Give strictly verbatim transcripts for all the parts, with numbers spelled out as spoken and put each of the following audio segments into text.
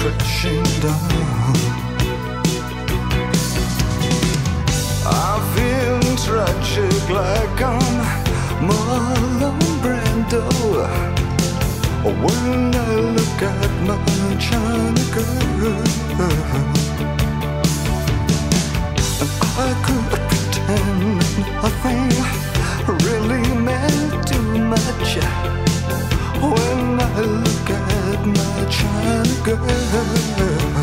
crashing down. I feel tragic like I'm Marlon Brando when I look at my China girl. And I could pretend nothing really meant too much when I look at my China girl.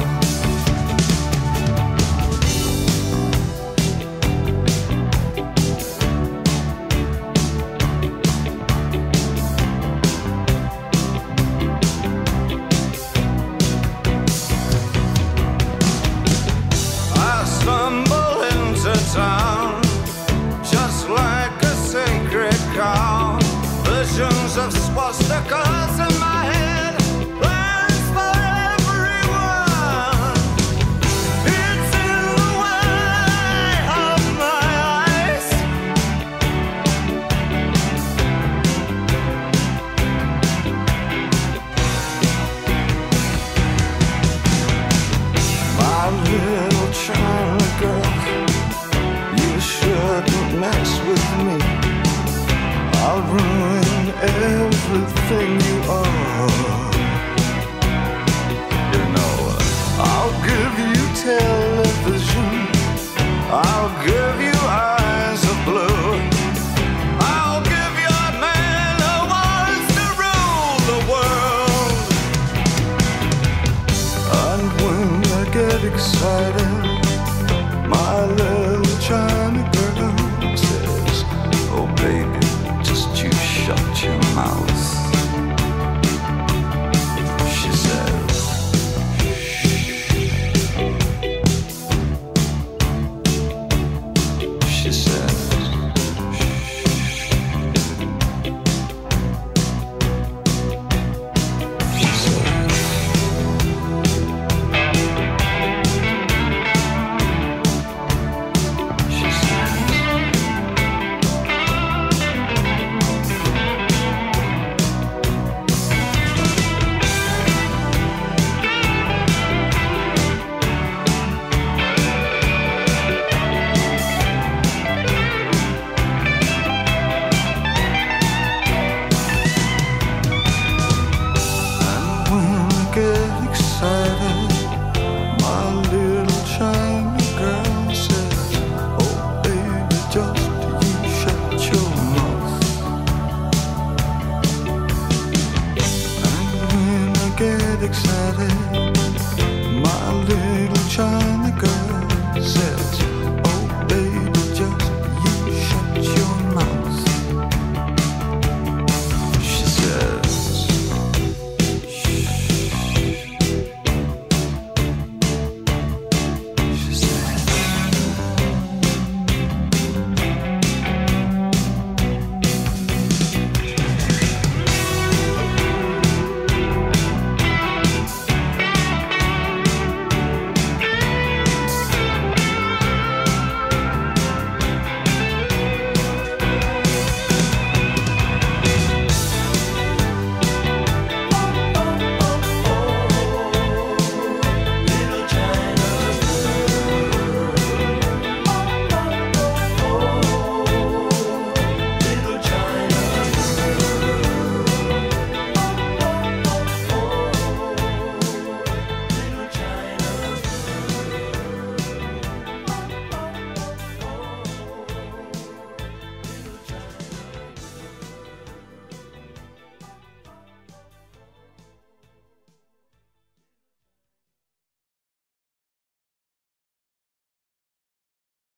Stumble into town just like a sacred cow. Visions of swastikas in my head, plans for everyone. It's in the way of my eyes. My little China girl, you shouldn't mess with me. I'll ruin everything you are. You know, I'll give you television, I'll give you eyes of blue, I'll give you a man who wants to rule the world. And when I get excited, my little